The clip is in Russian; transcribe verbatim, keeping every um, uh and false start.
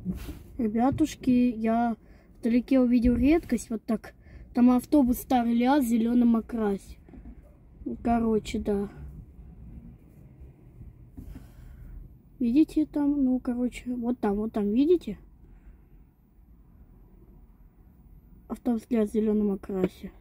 Ребятушки, я вдалеке увидел редкость. Вот так. Там автобус старый ляз в зеленом окрасе. Короче, да. Видите там? Ну, короче, вот там, вот там, видите? Автобус ляз в зеленом окрасе.